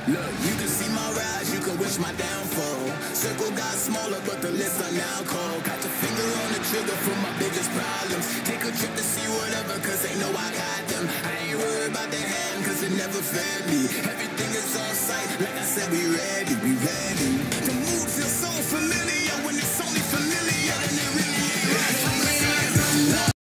Look, you can see my rise, you can wish my downfall. Circle got smaller, but the list are now cold. Got your finger on the trigger for my biggest problems. Take a trip to see whatever, cause they know I got them. I ain't worried about the hand, cause it never fed me. Everything is on sight, like I said, we ready, we ready.